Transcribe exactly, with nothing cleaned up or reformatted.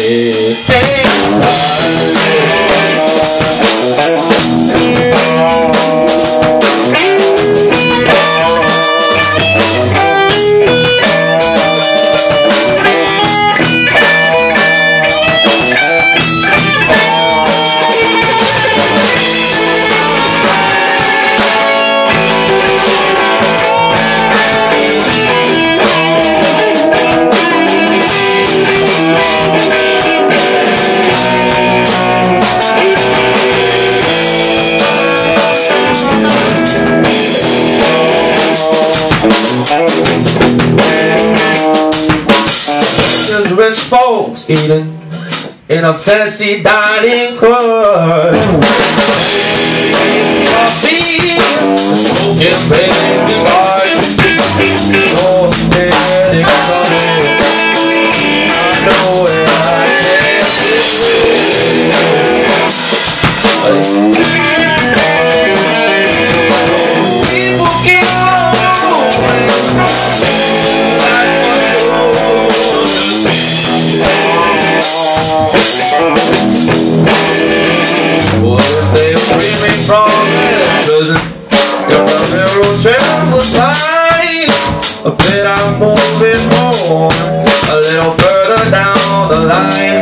Rich folks eating in a fancy dining car, coffee, smoking big cigars. Oh, yeah, they coming. I know where I can sit. People keep what if they free me from that prison? If the railroad trail was mine, I bet I'm moving on a little further down the line.